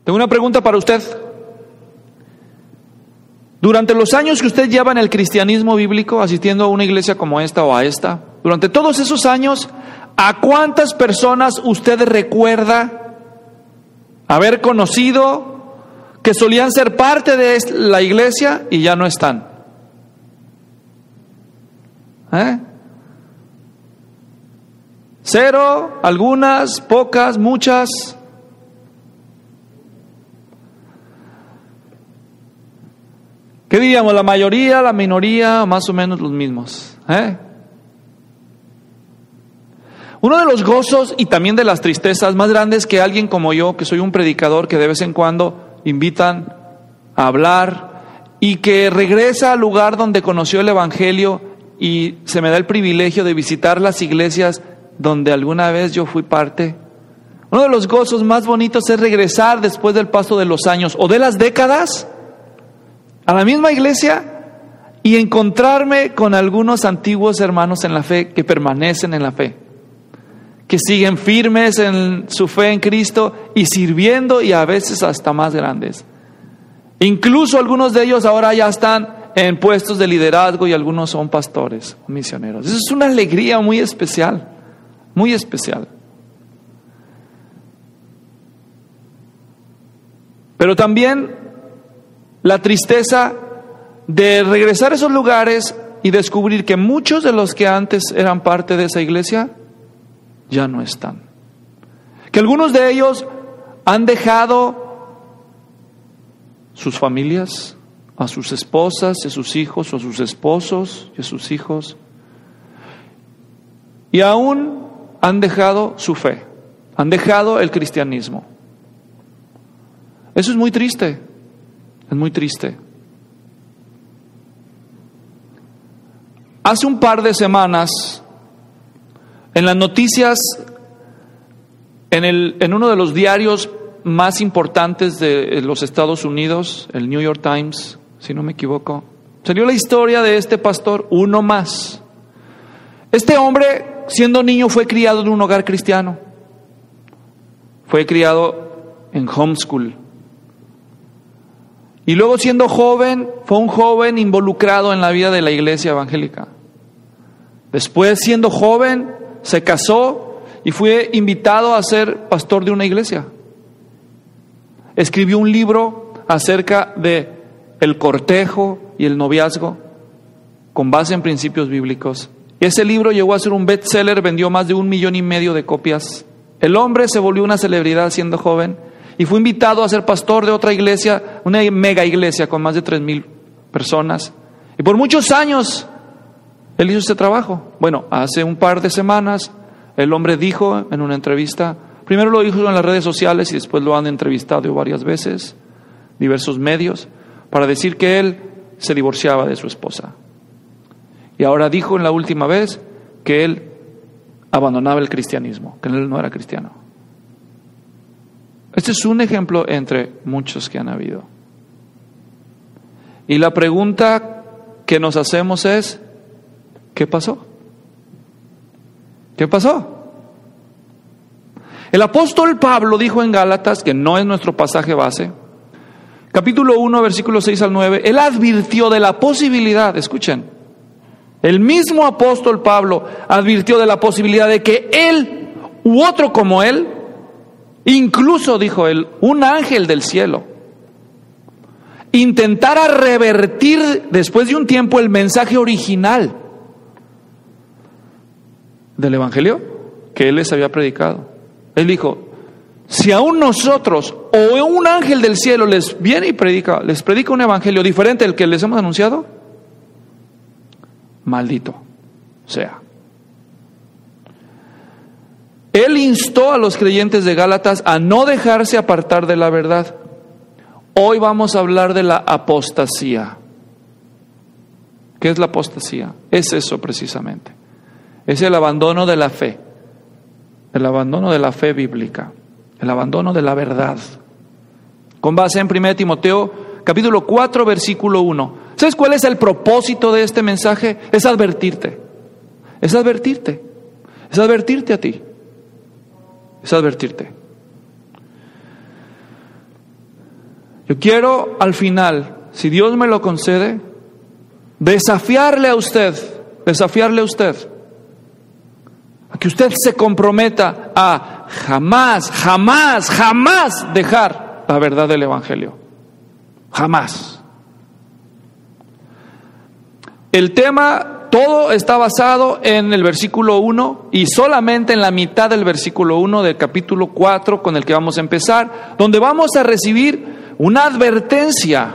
Tengo una pregunta para usted. Durante los años que usted lleva en el cristianismo bíblico, asistiendo a una iglesia como esta o a esta, durante todos esos años, ¿a cuántas personas usted recuerda haber conocido que solían ser parte de la iglesia y ya no están? ¿Cero? ¿Algunas? ¿Pocas? ¿Muchas? ¿Qué diríamos? ¿La mayoría, la minoría, o más o menos los mismos? Uno de los gozos y también de las tristezas más grandes que alguien como yo, que soy un predicador que de vez en cuando invitan a hablar y que regresa al lugar donde conoció el Evangelio y se me da el privilegio de visitar las iglesias donde alguna vez yo fui parte. Uno de los gozos más bonitos es regresar después del paso de los años o de las décadas a la misma iglesia y encontrarme con algunos antiguos hermanos en la fe que permanecen en la fe, que siguen firmes en su fe en Cristo y sirviendo, y a veces hasta más grandes. Incluso algunos de ellos ahora ya están en puestos de liderazgo y algunos son pastores, misioneros. Eso es una alegría muy especial, muy especial. Pero también la tristeza de regresar a esos lugares y descubrir que muchos de los que antes eran parte de esa iglesia ya no están. Que algunos de ellos han dejado sus familias, a sus esposas, a sus hijos, o a sus esposos y a sus hijos. Y aún han dejado su fe, han dejado el cristianismo. Eso es muy triste. Es muy triste. Hace un par de semanas, en las noticias, en uno de los diarios más importantes de los Estados Unidos, el New York Times, si no me equivoco, salió la historia de este pastor, uno más. Este hombre, siendo niño, fue criado en un hogar cristiano. Fue criado en homeschool. Y luego, siendo joven, fue un joven involucrado en la vida de la iglesia evangélica. Después, siendo joven, se casó y fue invitado a ser pastor de una iglesia. Escribió un libro acerca de el cortejo y el noviazgo con base en principios bíblicos. Ese libro llegó a ser un bestseller, vendió más de 1,5 millones de copias. El hombre se volvió una celebridad siendo joven y fue invitado a ser pastor de otra iglesia, una mega iglesia con más de 3,000 personas. Y por muchos años él hizo este trabajo. Bueno, hace un par de semanas el hombre dijo en una entrevista, primero lo dijo en las redes sociales y después lo han entrevistado varias veces, diversos medios, para decir que él se divorciaba de su esposa. Y ahora dijo en la última vez que él abandonaba el cristianismo, que él no era cristiano. Este es un ejemplo entre muchos que han habido. Y la pregunta que nos hacemos es, ¿qué pasó? ¿Qué pasó? El apóstol Pablo dijo en Gálatas, que no es nuestro pasaje base, capítulo 1, versículos 6 al 9, él advirtió de la posibilidad, escuchen, el mismo apóstol Pablo advirtió de la posibilidad de que él u otro como él, incluso, dijo él, un ángel del cielo, intentara revertir después de un tiempo el mensaje original del evangelio que él les había predicado. Él dijo, si aún nosotros o un ángel del cielo les viene y les predica un evangelio diferente al que les hemos anunciado, maldito sea. Él instó a los creyentes de Gálatas a no dejarse apartar de la verdad. Hoy vamos a hablar de la apostasía. ¿Qué es la apostasía? Es eso precisamente. Es el abandono de la fe. El abandono de la fe bíblica. El abandono de la verdad. Con base en 1 Timoteo, capítulo 4, versículo 1. ¿Sabes cuál es el propósito de este mensaje? Es advertirte. Es advertirte. Es advertirte a ti. Es advertirte. Yo quiero al final, si Dios me lo concede, desafiarle a usted, a que usted se comprometa a jamás dejar la verdad del Evangelio. Jamás. El tema, todo está basado en el versículo 1 y solamente en la mitad del versículo 1 del capítulo 4 con el que vamos a empezar, donde vamos a recibir una advertencia,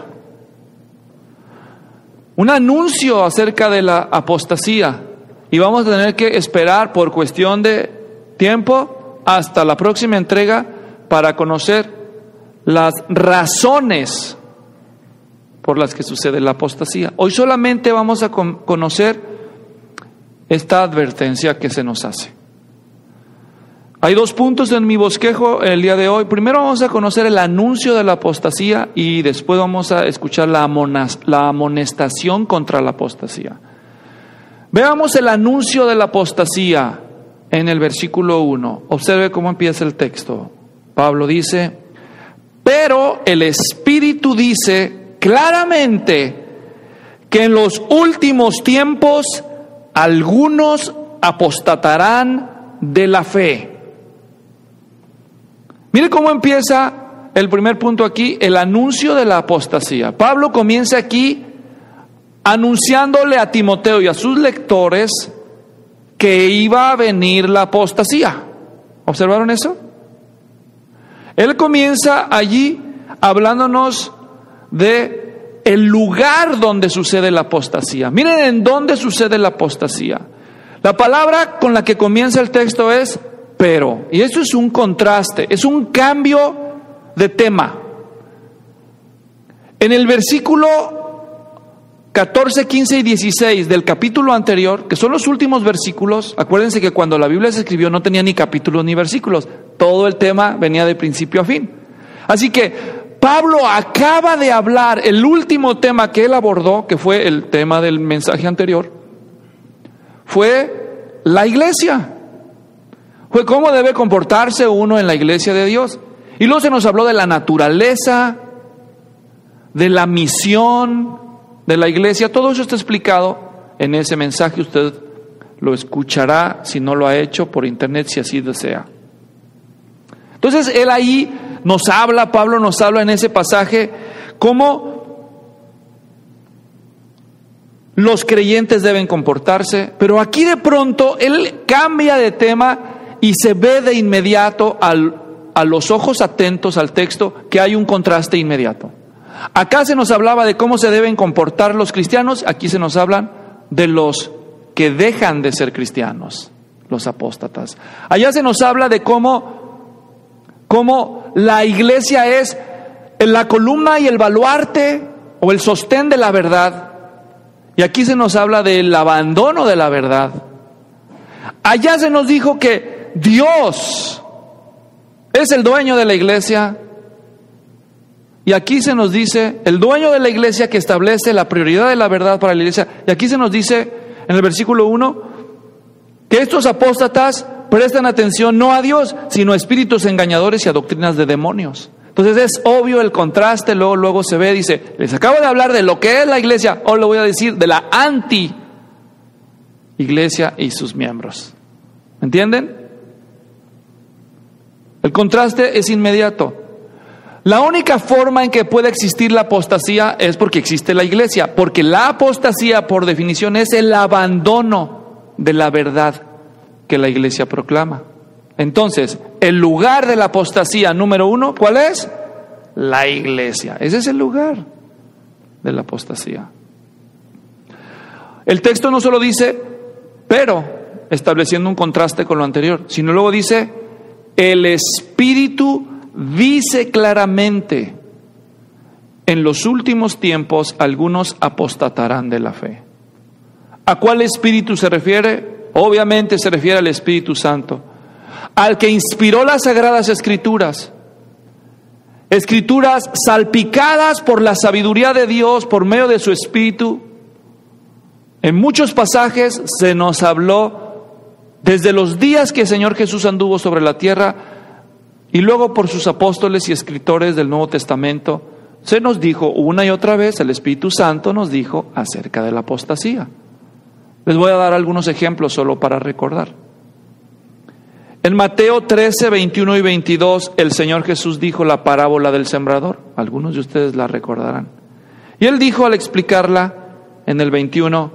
un anuncio acerca de la apostasía, y vamos a tener que esperar por cuestión de tiempo hasta la próxima entrega para conocer las razones por las que sucede la apostasía. Hoy solamente vamos a conocer esta advertencia que se nos hace. Hay 2 puntos en mi bosquejo el día de hoy. Primero vamos a conocer el anuncio de la apostasía y después vamos a escuchar la amonestación contra la apostasía. Veamos el anuncio de la apostasía en el versículo 1. Observe cómo empieza el texto. Pablo dice: pero el Espíritu dice claramente que en los últimos tiempos algunos apostatarán de la fe. Mire cómo empieza el primer punto aquí, el anuncio de la apostasía. Pablo comienza aquí anunciándole a Timoteo y a sus lectores que iba a venir la apostasía. ¿Observaron eso? Él comienza allí hablándonos de el lugar donde sucede la apostasía. Miren en dónde sucede la apostasía. La palabra con la que comienza el texto es pero, y esto es un contraste, es un cambio de tema. En el versículo 14, 15 y 16 del capítulo anterior, que son los últimos versículos, acuérdense que cuando la Biblia se escribió no tenía ni capítulos ni versículos, todo el tema venía de principio a fin. Así que Pablo acaba de hablar, el último tema que él abordó, que fue el tema del mensaje anterior, fue la iglesia. Fue cómo debe comportarse uno en la iglesia de Dios. Y luego se nos habló de la naturaleza, de la misión de la iglesia. Todo eso está explicado en ese mensaje. Usted lo escuchará, si no lo ha hecho, por internet, si así desea. Entonces él ahí nos habla, Pablo nos habla en ese pasaje, cómo los creyentes deben comportarse, pero aquí de pronto él cambia de tema y se ve de inmediato a los ojos atentos al texto que hay un contraste inmediato. Acá se nos hablaba de cómo se deben comportar los cristianos, aquí se nos hablan de los que dejan de ser cristianos, los apóstatas. Allá se nos habla de cómo la iglesia es la columna y el baluarte o el sostén de la verdad. Y aquí se nos habla del abandono de la verdad. Allá se nos dijo que Dios es el dueño de la iglesia. Y aquí se nos dice, el dueño de la iglesia que establece la prioridad de la verdad para la iglesia. Y aquí se nos dice en el versículo 1 que estos apóstatas prestan atención no a Dios, sino a espíritus engañadores y a doctrinas de demonios. Entonces es obvio el contraste, luego se ve, dice, les acabo de hablar de lo que es la iglesia, ahora le voy a decir de la anti-iglesia y sus miembros. ¿Entienden? El contraste es inmediato. La única forma en que puede existir la apostasía es porque existe la iglesia, porque la apostasía por definición es el abandono de la verdad que la iglesia proclama. Entonces, el lugar de la apostasía número 1, ¿cuál es? La iglesia. Ese es el lugar de la apostasía. El texto no solo dice, pero, estableciendo un contraste con lo anterior, sino luego dice, el Espíritu dice claramente, en los últimos tiempos algunos apostatarán de la fe. ¿A cuál espíritu se refiere? Obviamente se refiere al Espíritu Santo, al que inspiró las Sagradas Escrituras. Escrituras salpicadas por la sabiduría de Dios por medio de su Espíritu. En muchos pasajes se nos habló desde los días que el Señor Jesús anduvo sobre la tierra y luego por sus apóstoles y escritores del Nuevo Testamento se nos dijo una y otra vez, el Espíritu Santo nos dijo acerca de la apostasía. Les voy a dar algunos ejemplos solo para recordar. En Mateo 13, 21 y 22, el Señor Jesús dijo la parábola del sembrador. Algunos de ustedes la recordarán. Y Él dijo al explicarla en el 21,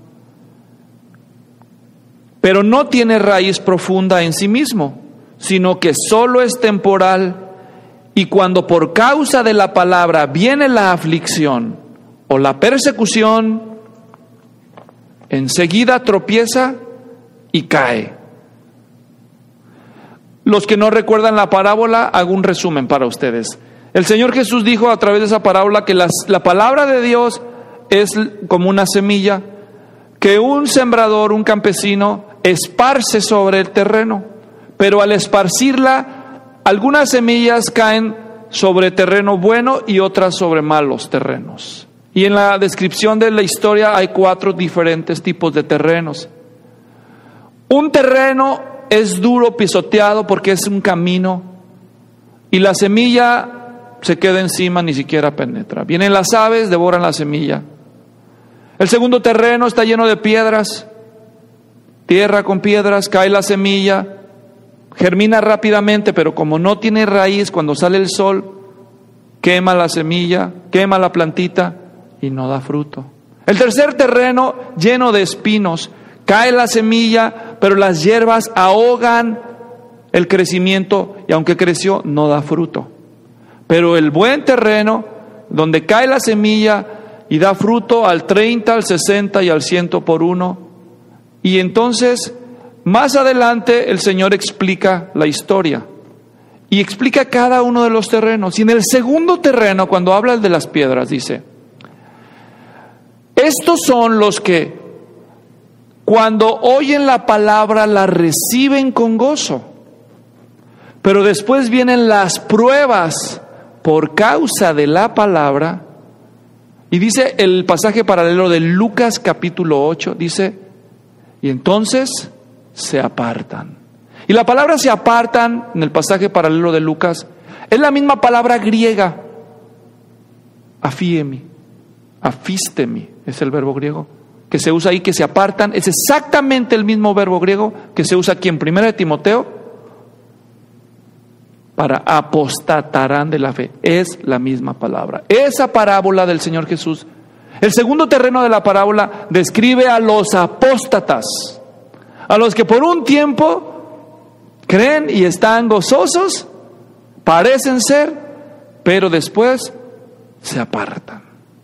pero no tiene raíz profunda en sí mismo, sino que solo es temporal, y cuando por causa de la palabra viene la aflicción o la persecución, enseguida tropieza y cae. Los que no recuerdan la parábola, hago un resumen para ustedes. El Señor Jesús dijo a través de esa parábola que la palabra de Dios es como una semilla que un sembrador, un campesino, esparce sobre el terreno, pero al esparcirla, algunas semillas caen sobre terreno bueno y otras sobre malos terrenos. Y en la descripción de la historia hay 4 diferentes tipos de terrenos. Un terreno es duro, pisoteado, porque es un camino, y la semilla se queda encima, ni siquiera penetra. Vienen las aves, devoran la semilla. El segundo terreno está lleno de piedras, tierra con piedras, cae la semilla, germina rápidamente, pero como no tiene raíz, cuando sale el sol, quema la semilla, quema la plantita y no da fruto. El tercer terreno, lleno de espinos, cae la semilla, pero las hierbas ahogan el crecimiento y aunque creció, no da fruto. Pero el buen terreno, donde cae la semilla y da fruto al 30, al 60 y al 100 por uno. Y entonces, más adelante, el Señor explica la historia y explica cada uno de los terrenos. Y en el segundo terreno, cuando habla de las piedras, dice: estos son los que, cuando oyen la palabra, la reciben con gozo. Pero después vienen las pruebas por causa de la palabra. Y dice el pasaje paralelo de Lucas capítulo 8, dice, y entonces se apartan. Y la palabra se apartan, en el pasaje paralelo de Lucas, es la misma palabra griega, afiemi, afistemi, es el verbo griego que se usa ahí, que se apartan, es exactamente el mismo verbo griego que se usa aquí en 1 de Timoteo, para apostatarán de la fe. Es la misma palabra. Esa parábola del Señor Jesús, el segundo terreno de la parábola, describe a los apóstatas, a los que por un tiempo creen y están gozosos, parecen ser, pero después se apartan.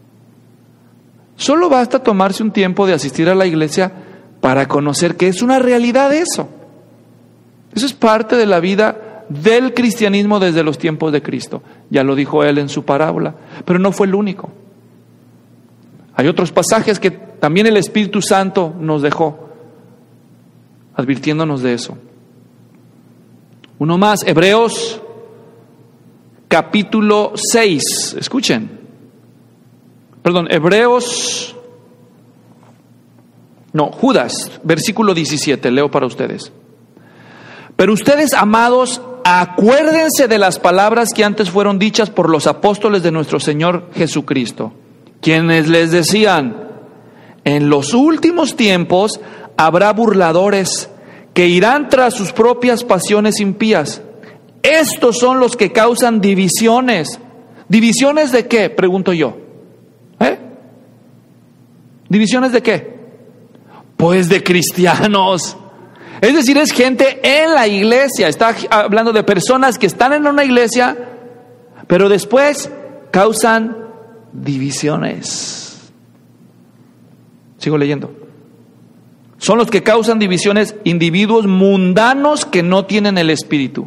Solo basta tomarse un tiempo de asistir a la iglesia para conocer que es una realidad eso. Eso es parte de la vida del cristianismo desde los tiempos de Cristo. Ya lo dijo él en su parábola, pero no fue el único. Hay otros pasajes que también el Espíritu Santo nos dejó, advirtiéndonos de eso. Uno más, Hebreos capítulo 6, escuchen. Judas, versículo 17, leo para ustedes. Pero ustedes, amados, acuérdense de las palabras que antes fueron dichas por los apóstoles de nuestro Señor Jesucristo, quienes les decían: en los últimos tiempos habrá burladores que irán tras sus propias pasiones impías. Estos son los que causan divisiones. ¿Divisiones de qué? Pregunto yo. ¿Divisiones de qué? Pues de cristianos. Es decir, es gente en la iglesia. Está hablando de personas que están en una iglesia, pero después causan divisiones. Sigo leyendo. Son los que causan divisiones, individuos mundanos que no tienen el Espíritu.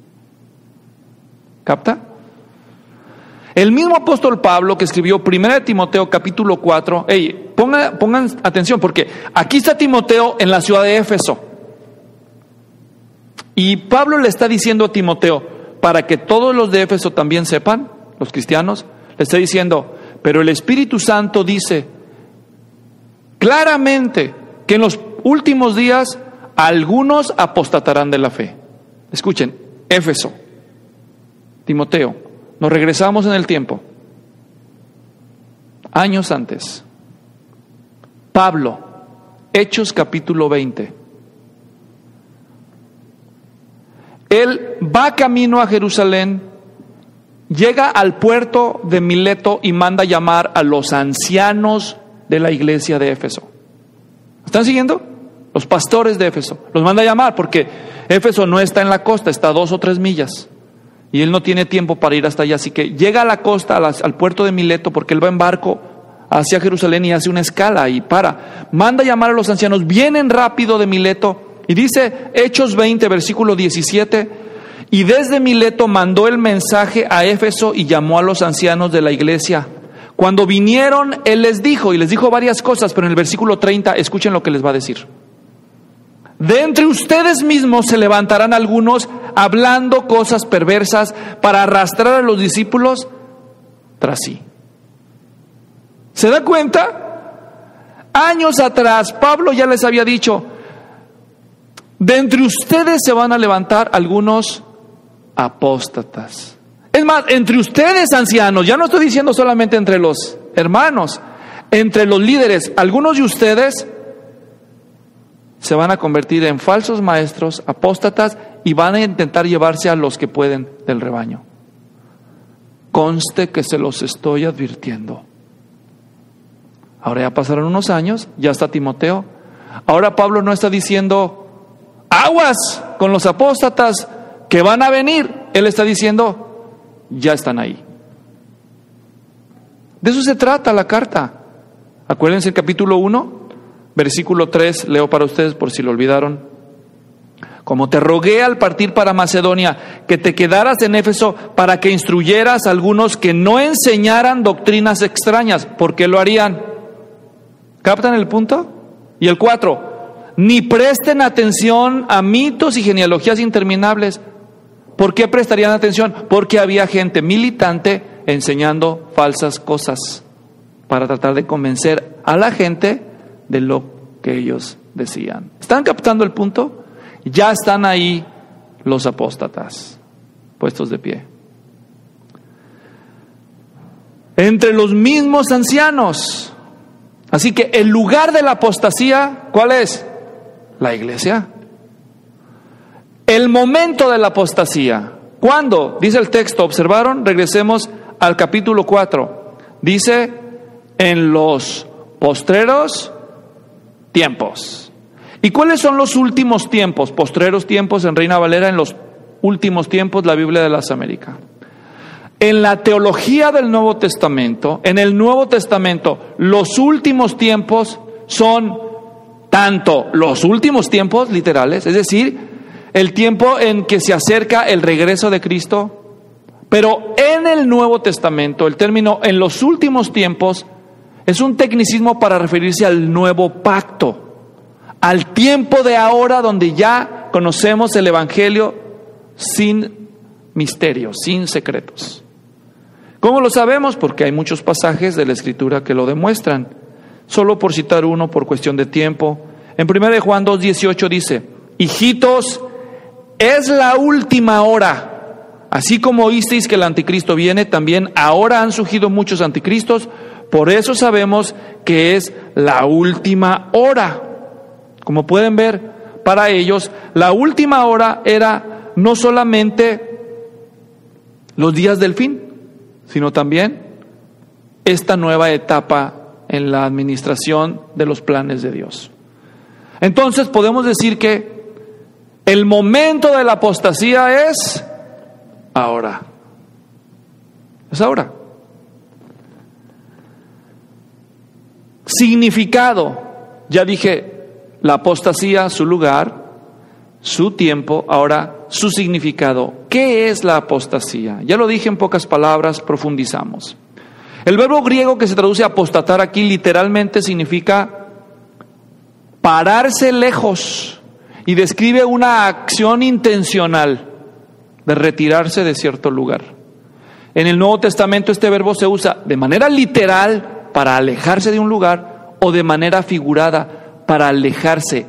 ¿Capta? El mismo apóstol Pablo, que escribió 1 de Timoteo capítulo 4, pongan atención, porque aquí está Timoteo en la ciudad de Éfeso. Y Pablo le está diciendo a Timoteo, para que todos los de Éfeso también sepan, los cristianos, le está diciendo: pero el Espíritu Santo dice claramente que en los últimos días algunos apostatarán de la fe. Escuchen, Éfeso, Timoteo, nos regresamos en el tiempo. años antes, Pablo, Hechos capítulo 20. Él va camino a Jerusalén, llega al puerto de Mileto y manda llamar a los ancianos de la iglesia de Éfeso. ¿Están siguiendo? Los pastores de Éfeso. Los manda a llamar porque Éfeso no está en la costa, está a 2 o 3 millas. Y él no tiene tiempo para ir hasta allá. Así que llega a la costa, al puerto de Mileto, porque él va en barco hacia Jerusalén y hace una escala y para. Manda a llamar a los ancianos, vienen rápido de Mileto. Y dice Hechos 20, versículo 17, y desde Mileto mandó el mensaje a Éfeso y llamó a los ancianos de la iglesia. Cuando vinieron, él les dijo, y les dijo varias cosas, pero en el versículo 30, escuchen lo que les va a decir. De entre ustedes mismos se levantarán algunos hablando cosas perversas para arrastrar a los discípulos tras sí. ¿Se da cuenta? Años atrás, Pablo ya les había dicho, de entre ustedes se van a levantar algunos apóstatas. Es más, entre ustedes ancianos, ya no estoy diciendo solamente entre los hermanos, entre los líderes, algunos de ustedes se van a convertir en falsos maestros, apóstatas, y van a intentar llevarse a los que pueden del rebaño. Conste que se los estoy advirtiendo. Ahora ya pasaron unos años, ya está Timoteo. Ahora Pablo no está diciendo, aguas con los apóstatas que van a venir. Él está diciendo, ya están ahí. De eso se trata la carta. Acuérdense el capítulo 1. Versículo 3, leo para ustedes por si lo olvidaron. Como te rogué al partir para Macedonia, que te quedaras en Éfeso para que instruyeras a algunos que no enseñaran doctrinas extrañas. ¿Por qué lo harían? ¿Captan el punto? Y el 4, ni presten atención a mitos y genealogías interminables. ¿Por qué prestarían atención? Porque había gente militante enseñando falsas cosas para tratar de convencer a la gente de lo que ellos decían. ¿Están captando el punto? Ya están ahí los apóstatas, puestos de pie. Entre los mismos ancianos. Así que el lugar de la apostasía, ¿cuál es? La iglesia. El momento de la apostasía. ¿Cuándo? Dice el texto, ¿observaron? Regresemos al capítulo 4. Dice, en los postreros tiempos. ¿Y cuáles son los últimos tiempos? Postreros tiempos en Reina Valera, en los últimos tiempos, la Biblia de las Américas. En la teología del Nuevo Testamento, en el Nuevo Testamento, los últimos tiempos son tanto los últimos tiempos literales, es decir, el tiempo en que se acerca el regreso de Cristo, pero en el Nuevo Testamento, el término en los últimos tiempos es un tecnicismo para referirse al nuevo pacto, al tiempo de ahora donde ya conocemos el Evangelio sin misterios, sin secretos. ¿Cómo lo sabemos? Porque hay muchos pasajes de la Escritura que lo demuestran. Solo por citar uno por cuestión de tiempo. En 1 Juan 2:18 dice, hijitos, es la última hora. Así como oísteis que el anticristo viene, también ahora han surgido muchos anticristos. Por eso sabemos que es la última hora. Como pueden ver, para ellos la última hora era no solamente los días del fin, sino también esta nueva etapa en la administración de los planes de Dios. Entonces podemos decir que el momento de la apostasía es ahora. Es ahora. Significado, ya dije, la apostasía, su lugar, su tiempo, ahora su significado. ¿Qué es la apostasía? Ya lo dije en pocas palabras, profundizamos. El verbo griego que se traduce apostatar aquí literalmente significa pararse lejos y describe una acción intencional de retirarse de cierto lugar. En el Nuevo Testamento este verbo se usa de manera literal para alejarse de un lugar o de manera figurada para alejarse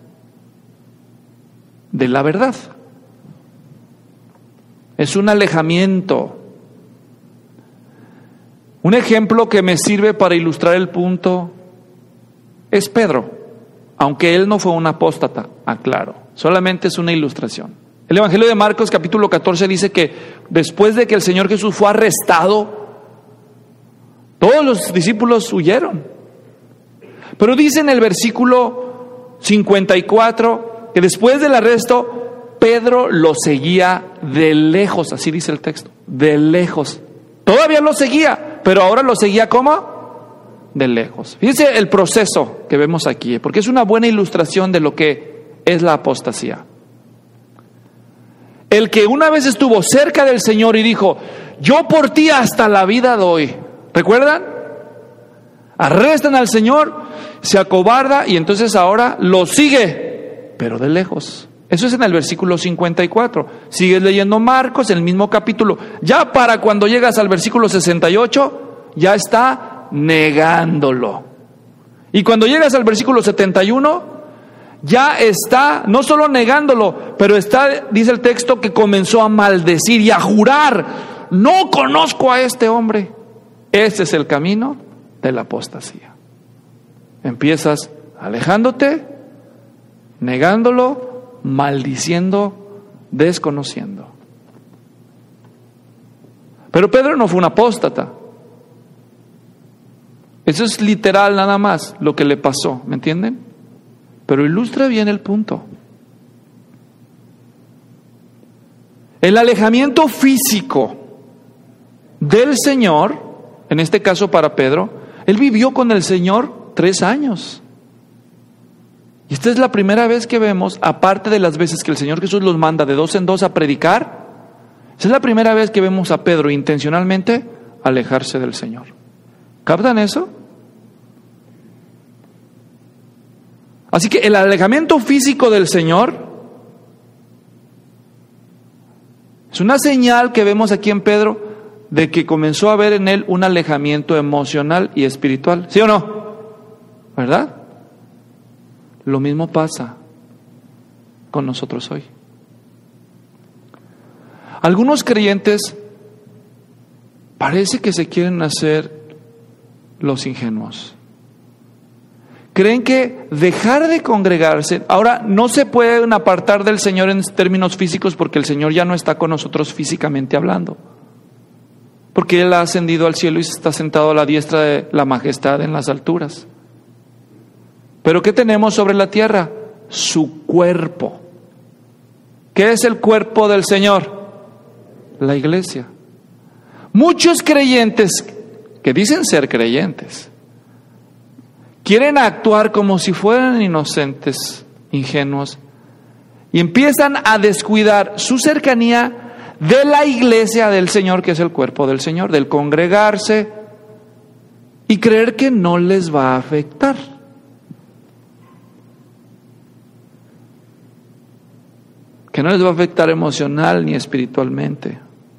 de la verdad. Es un alejamiento. Un ejemplo que me sirve para ilustrar el punto es Pedro, aunque él no fue un apóstata, aclaro, solamente es una ilustración. El Evangelio de Marcos capítulo 14 dice que después de que el Señor Jesús fue arrestado, todos los discípulos huyeron. Pero dice en el versículo 54 que después del arresto, Pedro lo seguía de lejos, así dice el texto, de lejos. Todavía lo seguía, pero ahora lo seguía ¿cómo? De lejos. Fíjense el proceso que vemos aquí, porque es una buena ilustración de lo que es la apostasía. El que una vez estuvo cerca del Señor y dijo, yo por ti hasta la vida doy. ¿Recuerdan? Arrestan al Señor, se acobarda y entonces ahora lo sigue, pero de lejos. Eso es en el versículo 54. Sigues leyendo Marcos, en el mismo capítulo. Ya para cuando llegas al versículo 68, ya está negándolo. Y cuando llegas al versículo 71, ya está no solo negándolo, pero está, dice el texto, que comenzó a maldecir y a jurar, no conozco a este hombre. Ese es el camino de la apostasía. Empiezas alejándote, negándolo, maldiciendo, desconociendo. Pero Pedro no fue un apóstata. Eso es literal nada más lo que le pasó, ¿me entienden? Pero ilustra bien el punto. El alejamiento físico del Señor, en este caso para Pedro, él vivió con el Señor 3 años. Y esta es la primera vez que vemos, aparte de las veces que el Señor Jesús los manda de 2 en 2 a predicar, esa es la primera vez que vemos a Pedro intencionalmente alejarse del Señor. ¿Captan eso? Así que el alejamiento físico del Señor es una señal que vemos aquí en Pedro de que comenzó a haber en él un alejamiento emocional y espiritual. ¿Sí o no? ¿Verdad? Lo mismo pasa con nosotros hoy. Algunos creyentes parece que se quieren hacer los ingenuos. Creen que dejar de congregarse, ahora no se pueden apartar del Señor en términos físicos porque el Señor ya no está con nosotros físicamente hablando. Porque Él ha ascendido al cielo y está sentado a la diestra de la majestad en las alturas. Pero ¿qué tenemos sobre la tierra? Su cuerpo. ¿Qué es el cuerpo del Señor? La iglesia. Muchos creyentes que dicen ser creyentes quieren actuar como si fueran inocentes, ingenuos, y empiezan a descuidar su cercanía de la iglesia del Señor, que es el cuerpo del Señor, del congregarse, y creer que no les va a afectar. Que no les va a afectar emocional ni espiritualmente.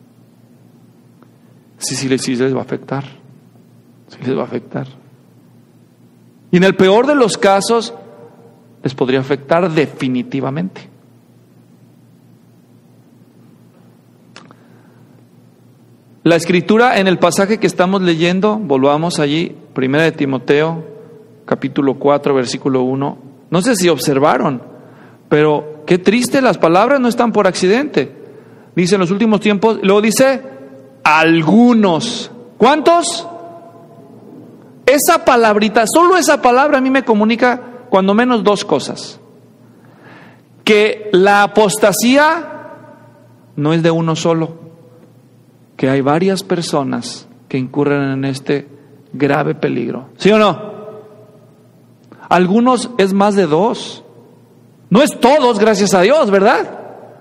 Sí les va a afectar. Sí les va a afectar. Y en el peor de los casos, les podría afectar definitivamente. La escritura en el pasaje que estamos leyendo, volvamos allí, 1 de Timoteo, capítulo 4, versículo 1. No sé si observaron, pero qué triste, las palabras no están por accidente. Dice en los últimos tiempos, luego dice, algunos. ¿Cuántos? Esa palabrita, solo esa palabra a mí me comunica cuando menos 2 cosas. Que la apostasía no es de uno solo, que hay varias personas que incurren en este grave peligro. ¿Sí o no? Algunos es más de 2. No es todos, gracias a Dios, ¿verdad?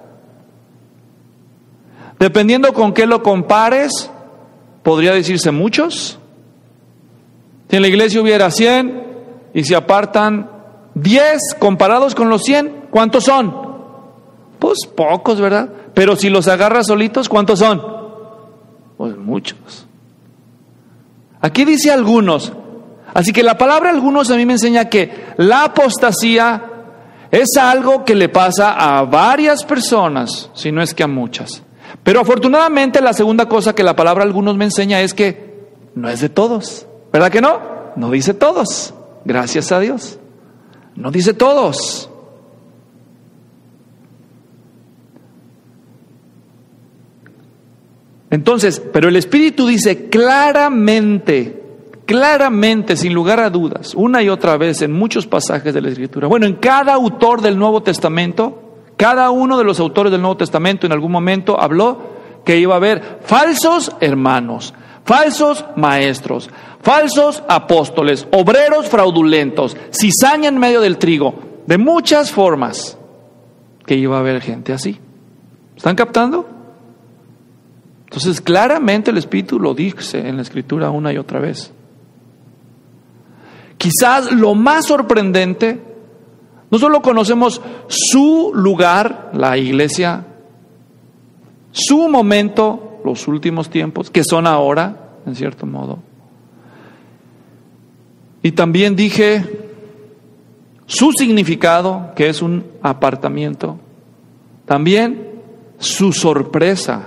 Dependiendo con qué lo compares, podría decirse muchos. Si en la iglesia hubiera 100 y se apartan 10 comparados con los 100, ¿cuántos son? Pues pocos, ¿verdad? Pero si los agarras solitos, ¿cuántos son? Pues muchos. Aquí dice algunos. Así que la palabra algunos a mí me enseña que la apostasía es algo que le pasa a varias personas, si no es que a muchas. Pero afortunadamente la segunda cosa que la palabra algunos me enseña es que no es de todos. ¿Verdad que no? No dice todos. Gracias a Dios. No dice todos. Entonces, pero el Espíritu dice claramente, sin lugar a dudas, una y otra vez en muchos pasajes de la Escritura. Bueno, en cada autor del Nuevo Testamento, cada uno de los autores del Nuevo Testamento en algún momento habló que iba a haber falsos hermanos, falsos maestros, falsos apóstoles, obreros fraudulentos, cizaña en medio del trigo, de muchas formas, que iba a haber gente así. ¿Están captando? Entonces, claramente el Espíritu lo dice en la Escritura una y otra vez. Quizás lo más sorprendente, no solo conocemos su lugar, la iglesia, su momento, los últimos tiempos, que son ahora, en cierto modo. Y también dije su significado, que es un apartamiento. También su sorpresa.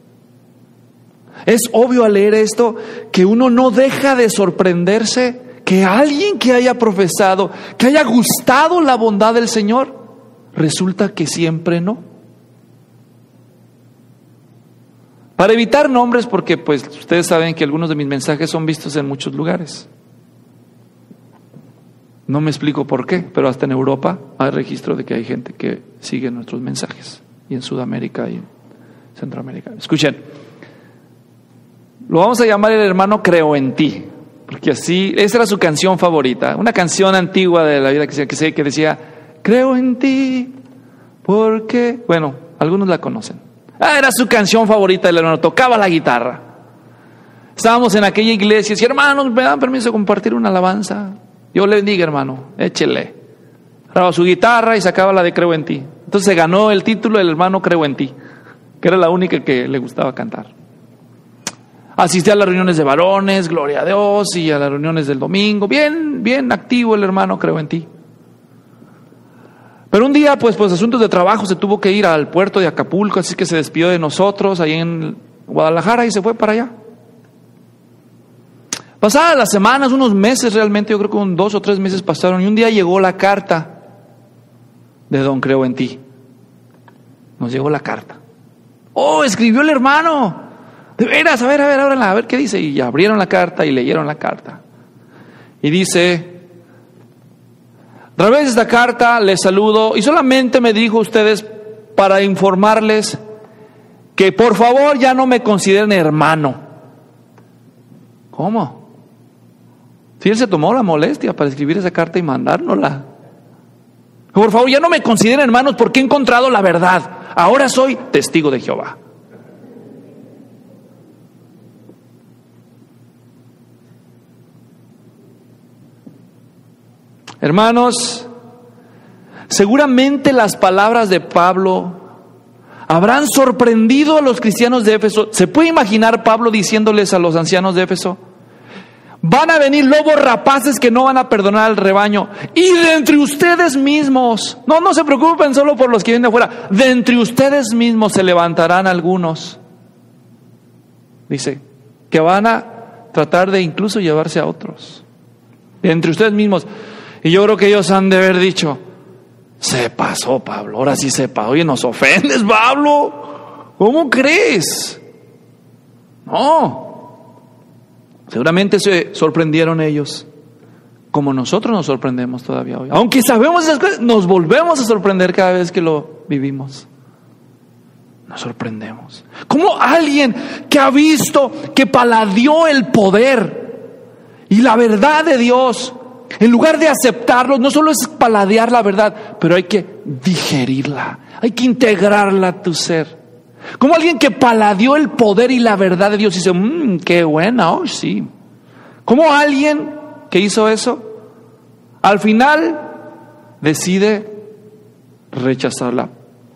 Es obvio al leer esto que uno no deja de sorprenderse que alguien que haya profesado, que haya gustado la bondad del Señor, resulta que siempre no. Para evitar nombres, porque pues ustedes saben que algunos de mis mensajes son vistos en muchos lugares. No me explico por qué, pero hasta en Europa hay registro de que hay gente que sigue nuestros mensajes, y en Sudamérica y en Centroamérica. Escuchen, lo vamos a llamar el hermano Creo en Ti, porque así, esa era su canción favorita, una canción antigua de la vida que decía, creo en ti, porque, bueno, algunos la conocen. Era su canción favorita del hermano, tocaba la guitarra. Estábamos en aquella iglesia y decía, hermanos, ¿me dan permiso de compartir una alabanza? Yo le bendiga, hermano, échele. Grababa su guitarra y sacaba la de Creo en Ti. Entonces se ganó el título del hermano Creo en Ti, que era la única que le gustaba cantar. Asistía a las reuniones de varones, gloria a Dios, y a las reuniones del domingo. Bien activo el hermano Creo en Ti. Pero un día, pues asuntos de trabajo, se tuvo que ir al puerto de Acapulco, así que se despidió de nosotros ahí en Guadalajara y se fue para allá. Pasadas las semanas, unos meses realmente, yo creo que 2 o 3 meses pasaron, y un día llegó la carta de don Creo en Ti. Nos llegó la carta. ¡Oh, escribió el hermano! De veras, a ver, ábranla, a ver qué dice. Y abrieron la carta y leyeron la carta. Y dice, a través de esta carta les saludo y solamente me dirijo a ustedes para informarles que por favor ya no me consideren hermano. ¿Cómo? Si él se tomó la molestia para escribir esa carta y mandárnosla. Por favor ya no me consideren hermanos porque he encontrado la verdad. Ahora soy testigo de Jehová. Hermanos, seguramente las palabras de Pablo habrán sorprendido a los cristianos de Éfeso. ¿Se puede imaginar Pablo diciéndoles a los ancianos de Éfeso? Van a venir lobos rapaces que no van a perdonar al rebaño. Y de entre ustedes mismos, no se preocupen solo por los que vienen de afuera, de entre ustedes mismos se levantarán algunos. Dice, que van a tratar de incluso llevarse a otros. De entre ustedes mismos. Y yo creo que ellos han de haber dicho, se pasó Pablo, ahora sí se pasó. Oye, nos ofendes, Pablo, ¿cómo crees? No, seguramente se sorprendieron ellos, como nosotros nos sorprendemos todavía hoy. Aunque sabemos esas cosas, nos volvemos a sorprender cada vez que lo vivimos. Nos sorprendemos. Como alguien que ha visto, que paladeó el poder y la verdad de Dios, en lugar de aceptarlo, no solo es paladear la verdad, pero hay que digerirla, hay que integrarla a tu ser. Como alguien que paladeó el poder y la verdad de Dios y dice, qué buena, oh sí. Como alguien que hizo eso, al final decide rechazarla.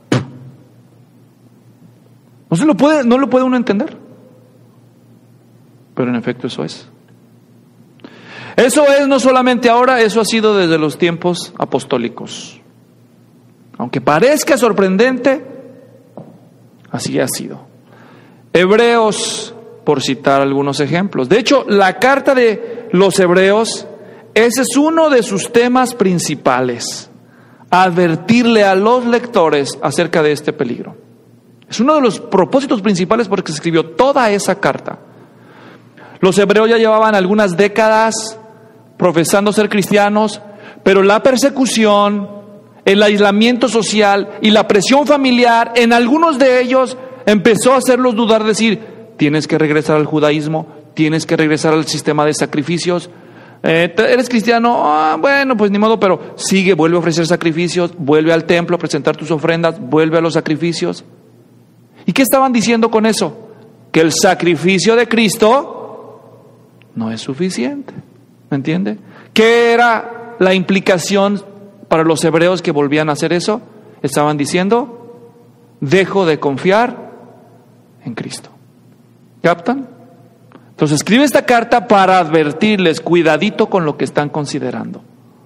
No lo puede uno entender, pero en efecto eso es. Eso es no solamente ahora, eso ha sido desde los tiempos apostólicos. Aunque parezca sorprendente, así ha sido. Hebreos por citar algunos ejemplos. De hecho, la carta de los Hebreos, ese es uno de sus temas principales, advertirle a los lectores acerca de este peligro. Es uno de los propósitos principales por el que se escribió toda esa carta. Los hebreos ya llevaban algunas décadas profesando ser cristianos, pero la persecución, el aislamiento social y la presión familiar en algunos de ellos empezó a hacerlos dudar, decir, tienes que regresar al judaísmo, tienes que regresar al sistema de sacrificios. ¿Eres cristiano? Bueno, pues ni modo, pero sigue, vuelve a ofrecer sacrificios, vuelve al templo a presentar tus ofrendas, vuelve a los sacrificios. ¿Y qué estaban diciendo con eso? Que el sacrificio de Cristo no es suficiente. ¿Me entiende? ¿Qué era la implicación para los hebreos que volvían a hacer eso? Estaban diciendo, dejo de confiar en Cristo. ¿Captan? Entonces escribe esta carta para advertirles, cuidadito con lo que están considerando.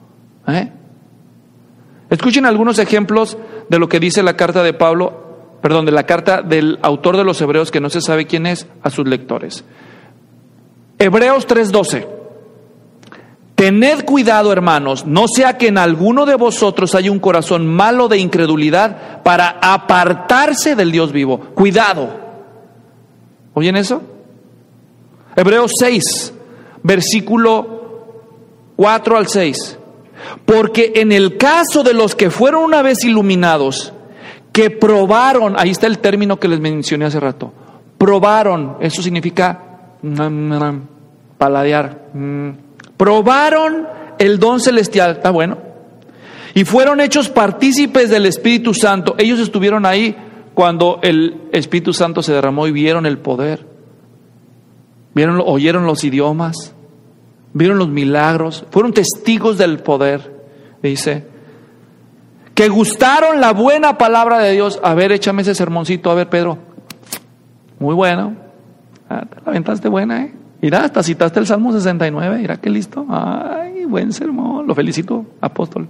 Escuchen algunos ejemplos de lo que dice la carta de Pablo, de la carta del autor de los Hebreos, que no se sabe quién es, a sus lectores. Hebreos 3:12. Tened cuidado, hermanos, no sea que en alguno de vosotros haya un corazón malo de incredulidad para apartarse del Dios vivo. Cuidado. ¿Oyen eso? Hebreos 6, versículo 4 al 6. Porque en el caso de los que fueron una vez iluminados, que probaron, ahí está el término que les mencioné hace rato, probaron, eso significa paladear, probaron el don celestial, está bueno, y fueron hechos partícipes del Espíritu Santo. Ellos estuvieron ahí cuando el Espíritu Santo se derramó y vieron el poder, oyeron los idiomas, vieron los milagros, fueron testigos del poder, dice, que gustaron la buena palabra de Dios. A ver, échame ese sermoncito, a ver, Pedro. Muy bueno. Te la aventaste buena, Mira, hasta citaste el Salmo 69. Mira qué listo. Ay, buen sermón. Lo felicito, apóstol.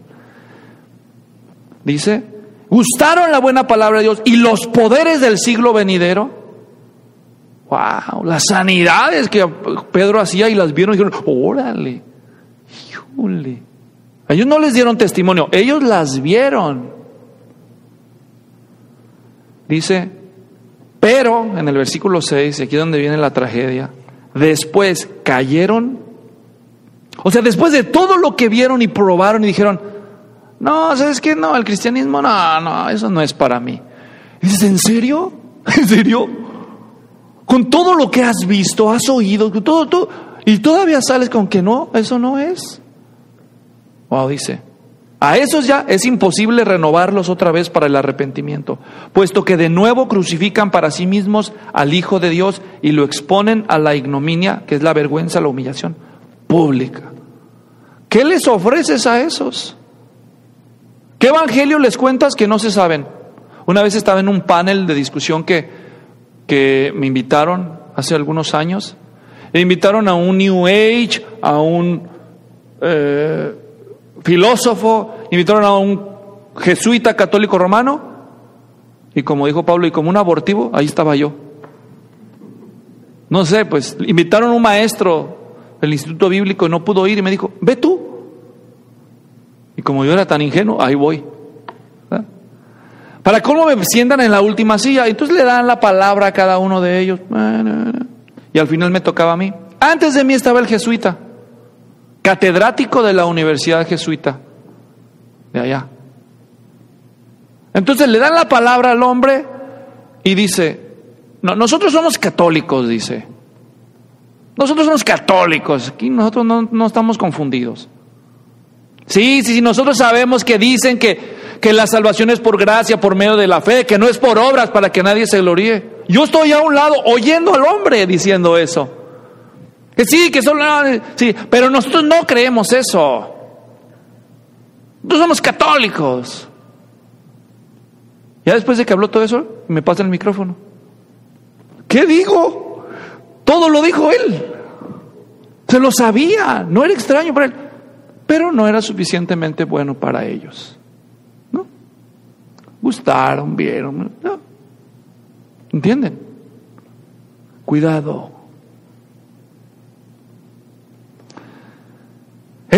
Dice, gustaron la buena palabra de Dios y los poderes del siglo venidero. Wow, las sanidades que Pedro hacía y las vieron y dijeron, órale, híjole. Ellos no les dieron testimonio, ellos las vieron. Dice, pero en el versículo 6, aquí es donde viene la tragedia, después cayeron. O sea, después de todo lo que vieron y probaron y dijeron, no, ¿sabes qué? No, el cristianismo, no, eso no es para mí. Y dices, ¿en serio? ¿En serio? Con todo lo que has visto, has oído, todo, y todavía sales con que no, eso no es. Wow, dice, a esos ya es imposible renovarlos otra vez para el arrepentimiento, puesto que de nuevo crucifican para sí mismos al Hijo de Dios y lo exponen a la ignominia, que es la vergüenza, la humillación pública. ¿Qué les ofreces a esos? ¿Qué evangelio les cuentas que no se saben? Una vez estaba en un panel de discusión que me invitaron hace algunos años. Me invitaron a un New Age, a un filósofo, invitaron a un jesuita católico romano, y como dijo Pablo, y como un abortivo, ahí estaba yo. No sé, pues invitaron a un maestro del Instituto Bíblico y no pudo ir y me dijo, ve tú. Y como yo era tan ingenuo, ahí voy. ¿Verdad? Para cómo me sientan en la última silla, entonces le dan la palabra a cada uno de ellos. Y al final me tocaba a mí. Antes de mí estaba el jesuita, catedrático de la Universidad Jesuita de allá. Entonces le dan la palabra al hombre y dice, no, nosotros somos católicos, dice. Nosotros somos católicos, aquí nosotros no estamos confundidos. Sí, nosotros sabemos que dicen que la salvación es por gracia, por medio de la fe, que no es por obras para que nadie se gloríe. Yo estoy a un lado oyendo al hombre diciendo eso. Que sí, que solo, sí, pero nosotros no creemos eso. Nosotros somos católicos. Ya después de que habló todo eso, me pasa el micrófono. ¿Qué digo? Todo lo dijo él. Se lo sabía, no era extraño para él, pero no era suficientemente bueno para ellos. ¿No? Gustaron, vieron, ¿no? ¿Entienden? Cuidado.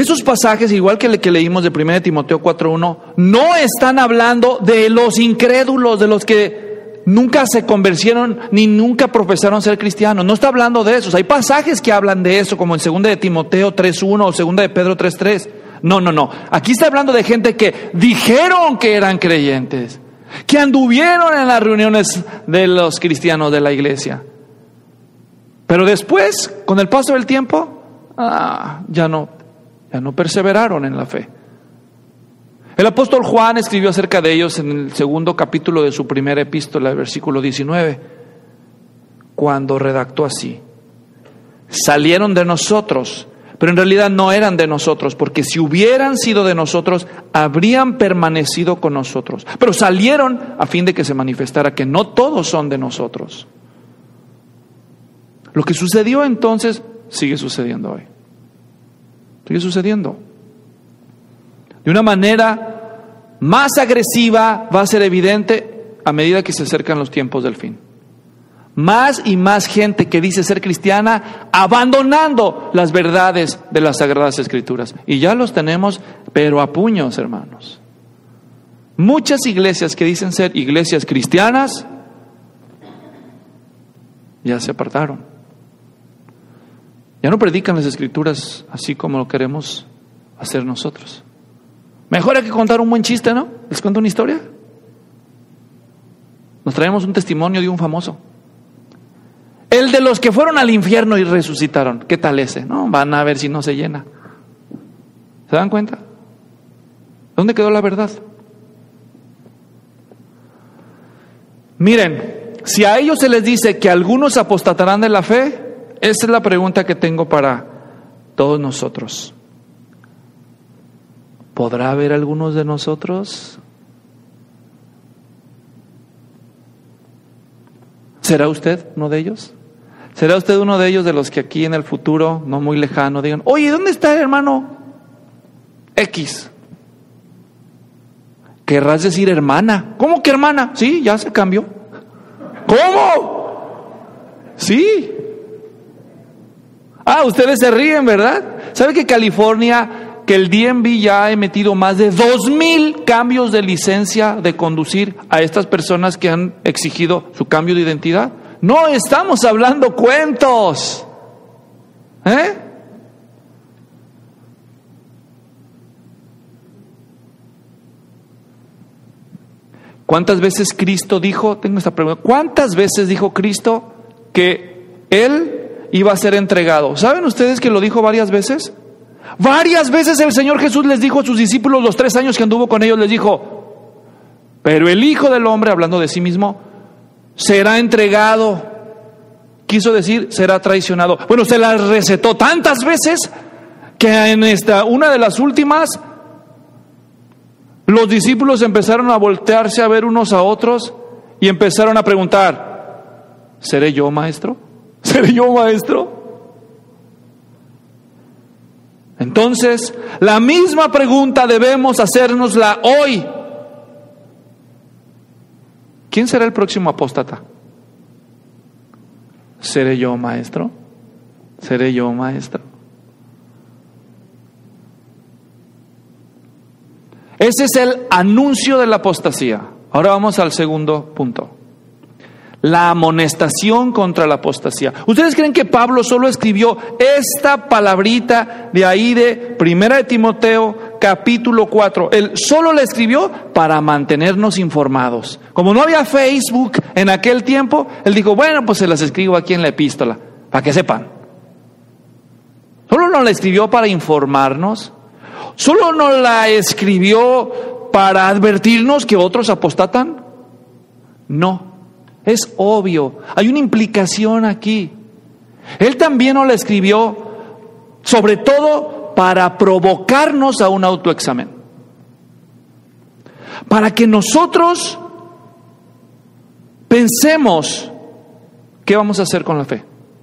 esos pasajes, igual que el que leímos de 1 Timoteo 4:1, no están hablando de los incrédulos, de los que nunca se convirtieron ni nunca profesaron ser cristianos. No está hablando de esos. Hay pasajes que hablan de eso, como en 2 de Timoteo 3:1 o 2 de Pedro 3:3. No. Aquí está hablando de gente que dijeron que eran creyentes, que anduvieron en las reuniones de los cristianos de la iglesia. Pero después, con el paso del tiempo, ya no perseveraron en la fe. El apóstol Juan escribió acerca de ellos en el 2 capítulo de su primera epístola, versículo 19, cuando redactó así: salieron de nosotros, pero en realidad no eran de nosotros, porque si hubieran sido de nosotros, habrían permanecido con nosotros. Pero salieron a fin de que se manifestara que no todos son de nosotros. Lo que sucedió entonces sigue sucediendo hoy. Sigue sucediendo. De una manera más agresiva va a ser evidente a medida que se acercan los tiempos del fin. Más y más gente que dice ser cristiana abandonando las verdades de las Sagradas Escrituras. Y ya los tenemos, pero a puños, hermanos. Muchas iglesias que dicen ser iglesias cristianas ya se apartaron. Ya no predican las Escrituras así como lo queremos hacer nosotros. Mejor hay que contar un buen chiste, ¿no? ¿Les cuento una historia? Nos traemos un testimonio de un famoso. El de los que fueron al infierno y resucitaron. ¿Qué tal ese? No, van a ver si no se llena. ¿Se dan cuenta? ¿Dónde quedó la verdad? Miren, si a ellos se les dice que algunos apostatarán de la fe, esa es la pregunta que tengo para todos nosotros. ¿Podrá haber algunos de nosotros? ¿Será usted uno de ellos? ¿Será usted uno de ellos de los que aquí en el futuro, no muy lejano, digan: oye, ¿dónde está el hermano X? Querrás decir hermana. ¿Cómo que hermana? Sí, ya se cambió. ¿Cómo? Sí. Ustedes se ríen, ¿verdad? ¿Sabe que California, que el DMV ya ha emitido más de 2,000 cambios de licencia de conducir a estas personas que han exigido su cambio de identidad? No estamos hablando cuentos. ¿Cuántas veces Cristo dijo, tengo esta pregunta, cuántas veces dijo Cristo que Él iba a ser entregado? ¿Saben ustedes que lo dijo varias veces? Varias veces el Señor Jesús les dijo a sus discípulos, los 3 años que anduvo con ellos, les dijo: pero el Hijo del Hombre, hablando de sí mismo, será entregado. Quiso decir, será traicionado. Bueno, se las recetó tantas veces que en una de las últimas, los discípulos empezaron a voltearse a ver unos a otros y empezaron a preguntar: ¿seré yo, maestro? ¿Seré yo, maestro? Entonces, la misma pregunta debemos hacérnosla hoy. ¿Quién será el próximo apóstata? ¿Seré yo, maestro? ¿Seré yo, maestro? Ese es el anuncio de la apostasía. Ahora vamos al segundo punto: la amonestación contra la apostasía. ¿Ustedes creen que Pablo solo escribió esta palabrita de ahí de 1 de Timoteo capítulo 4? Él solo la escribió para mantenernos informados. Como no había Facebook en aquel tiempo, él dijo: bueno, pues se las escribo aquí en la epístola, para que sepan. Solo no la escribió para informarnos. Solo no la escribió para advertirnos que otros apostatan. No. Es obvio, hay una implicación aquí. Él también nos la escribió, sobre todo, para provocarnos a un autoexamen. Para que nosotros pensemos qué vamos a hacer con la fe.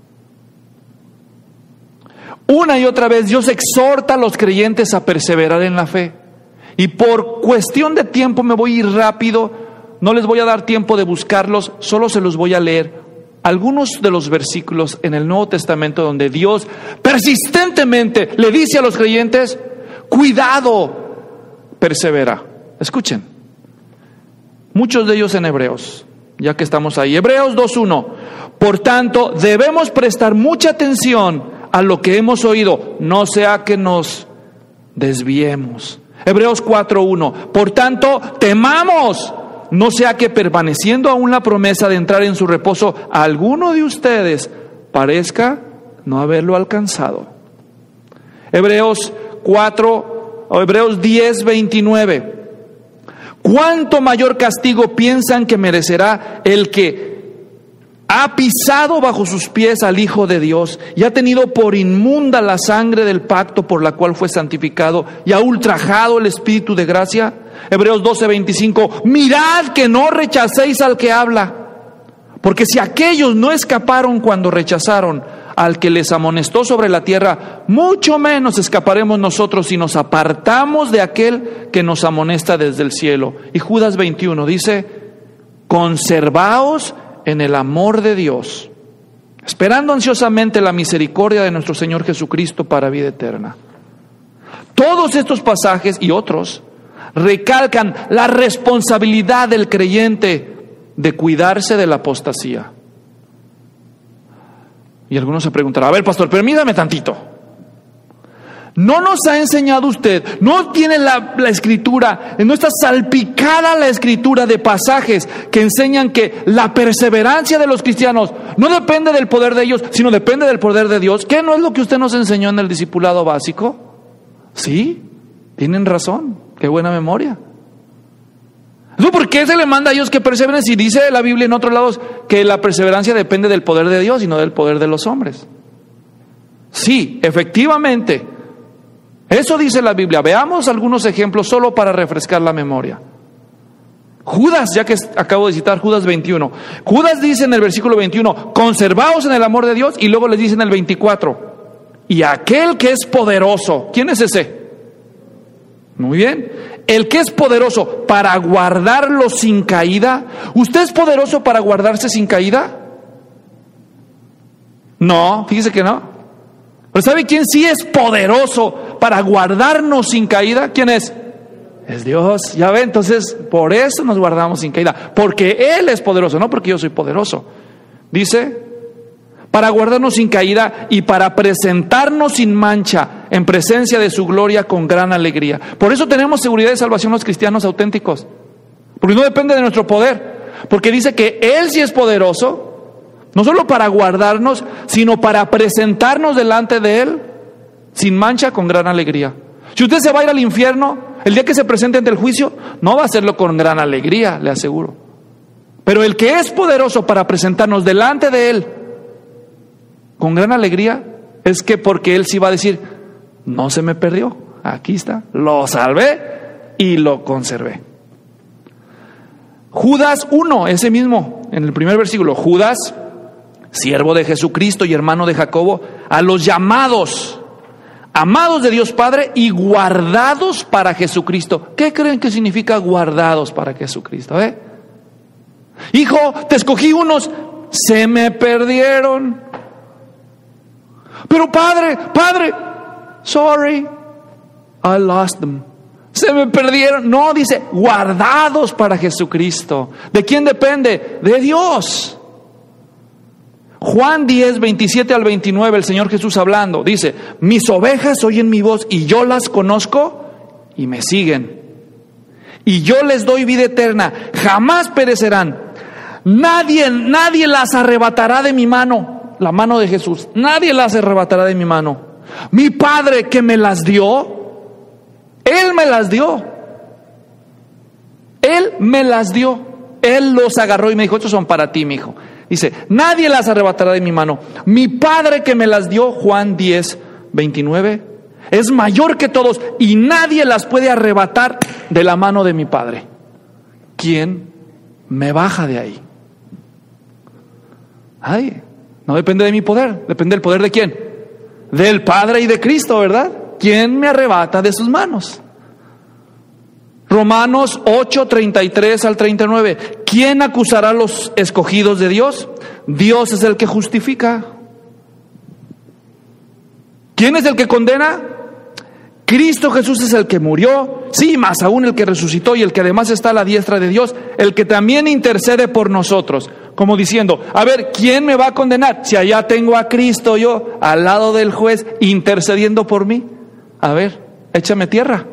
Una y otra vez Dios exhorta a los creyentes a perseverar en la fe. Y por cuestión de tiempo me voy a ir rápido. No les voy a dar tiempo de buscarlos, solo se los voy a leer. Algunos de los versículos en el Nuevo Testamento donde Dios persistentemente le dice a los creyentes: cuidado, persevera. Escuchen, muchos de ellos en Hebreos, ya que estamos ahí. Hebreos 2:1. Por tanto, debemos prestar mucha atención a lo que hemos oído, no sea que nos desviemos. Hebreos 4:1. Por tanto, temamos, no sea que permaneciendo aún la promesa de entrar en su reposo, a alguno de ustedes parezca no haberlo alcanzado. Hebreos 10:29. ¿Cuánto mayor castigo piensan que merecerá el que ha pisado bajo sus pies al Hijo de Dios y ha tenido por inmunda la sangre del pacto por la cual fue santificado y ha ultrajado el Espíritu de gracia? Hebreos 12:25. Mirad que no rechacéis al que habla, porque si aquellos no escaparon cuando rechazaron al que les amonestó sobre la tierra, mucho menos escaparemos nosotros si nos apartamos de aquel que nos amonesta desde el cielo. Y Judas 21 dice: conservaos en el amor de Dios, esperando ansiosamente la misericordia de nuestro Señor Jesucristo para vida eterna. Todos estos pasajes y otros recalcan la responsabilidad del creyente de cuidarse de la apostasía. Y algunos se preguntarán: a ver, pastor, permítame tantito. ¿No nos ha enseñado usted? ¿No tiene la escritura, no está salpicada la escritura de pasajes que enseñan que la perseverancia de los cristianos no depende del poder de ellos, sino depende del poder de Dios? ¿Qué no es lo que usted nos enseñó en el discipulado básico? Sí, tienen razón, qué buena memoria. ¿Por qué se le manda a ellos que perseveren si dice la Biblia en otros lados que la perseverancia depende del poder de Dios y no del poder de los hombres? Sí, efectivamente, eso dice la Biblia. Veamos algunos ejemplos solo para refrescar la memoria. Judas, ya que acabo de citar Judas 21. Judas dice en el versículo 21, conservaos en el amor de Dios, y luego les dice en el 24, y aquel que es poderoso. ¿Quién es ese? Muy bien. El que es poderoso para guardarlo sin caída. ¿Usted es poderoso para guardarse sin caída? No, fíjese que no. Pero ¿sabe quién sí es poderoso para guardarnos sin caída? ¿Quién es? Es Dios. Ya ve, entonces por eso nos guardamos sin caída, porque Él es poderoso, no porque yo soy poderoso. Dice, para guardarnos sin caída y para presentarnos sin mancha en presencia de su gloria con gran alegría. Por eso tenemos seguridad de salvación los cristianos auténticos, porque no depende de nuestro poder, porque dice que Él sí es poderoso, no solo para guardarnos, sino para presentarnos delante de Él sin mancha con gran alegría. Si usted se va a ir al infierno, el día que se presente ante el juicio, no va a hacerlo con gran alegría, le aseguro. Pero el que es poderoso para presentarnos delante de Él con gran alegría, es que porque Él sí va a decir, no se me perdió, aquí está, lo salvé y lo conservé. Judas 1, ese mismo, en el primer versículo, Judas, siervo de Jesucristo y hermano de Jacobo, a los llamados, amados de Dios Padre y guardados para Jesucristo. ¿Qué creen que significa guardados para Jesucristo? Hijo, te escogí unos, se me perdieron. Pero padre, sorry, I lost them. Se me perdieron. No, dice, guardados para Jesucristo. ¿De quién depende? De Dios. Juan 10, 27 al 29, el Señor Jesús hablando, dice, mis ovejas oyen mi voz y yo las conozco y me siguen. Y yo les doy vida eterna, jamás perecerán. Nadie las arrebatará de mi mano. La mano de Jesús, nadie las arrebatará de mi mano. Mi Padre que me las dio, Él me las dio. Él me las dio. Él los agarró y me dijo, estos son para ti, mi hijo. Dice, nadie las arrebatará de mi mano. Mi Padre que me las dio, Juan 10, 29, es mayor que todos y nadie las puede arrebatar de la mano de mi Padre. ¿Quién me baja de ahí? Ay, no depende de mi poder, depende del poder de ¿quién? Del Padre y de Cristo, ¿verdad? ¿Quién me arrebata de sus manos? Romanos 8, 33 al 39. ¿Quién acusará a los escogidos de Dios? Dios es el que justifica. ¿Quién es el que condena? Cristo Jesús es el que murió, sí, más aún el que resucitó y el que además está a la diestra de Dios, el que también intercede por nosotros. Como diciendo, a ver, ¿quién me va a condenar? Si allá tengo a Cristo yo al lado del juez intercediendo por mí. A ver, échame tierra.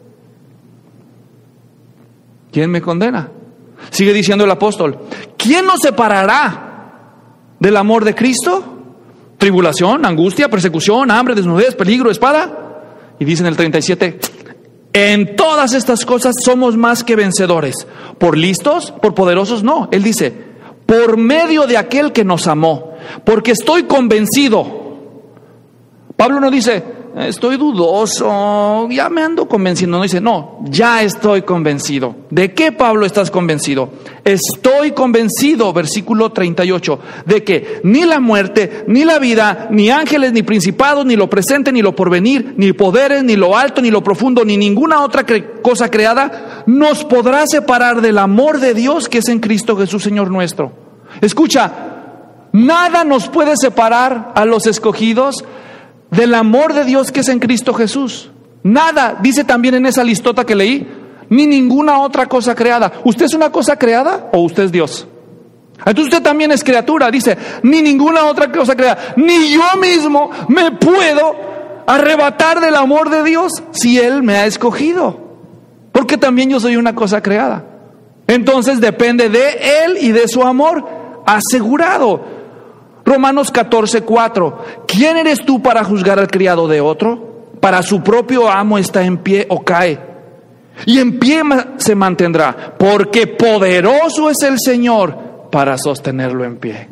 ¿Quién me condena? Sigue diciendo el apóstol, ¿quién nos separará del amor de Cristo? ¿Tribulación, angustia, persecución, hambre, desnudez, peligro, espada? Y dice en el 37, en todas estas cosas somos más que vencedores. ¿Por listos? ¿Por poderosos? No. Él dice, por medio de aquel que nos amó. Porque estoy convencido. Pablo no dice, estoy dudoso, ya me ando convenciendo. No dice, no, ya estoy convencido. ¿De qué, Pablo, estás convencido? Estoy convencido, versículo 38, de que ni la muerte, ni la vida, ni ángeles, ni principados, ni lo presente, ni lo porvenir, ni poderes, ni lo alto, ni lo profundo, ni ninguna otra cosa creada nos podrá separar del amor de Dios que es en Cristo Jesús, Señor nuestro. Escucha, nada nos puede separar a los escogidos del amor de Dios que es en Cristo Jesús. Nada, dice también en esa listota que leí, ni ninguna otra cosa creada. ¿Usted es una cosa creada o usted es Dios? Entonces usted también es criatura. Dice, ni ninguna otra cosa creada. Ni yo mismo me puedo arrebatar del amor de Dios si Él me ha escogido. Porque también yo soy una cosa creada. Entonces depende de Él y de su amor asegurado. Romanos 14:4. ¿Quién eres tú para juzgar al criado de otro? Para su propio amo está en pie o cae, y en pie se mantendrá, porque poderoso es el Señor para sostenerlo en pie.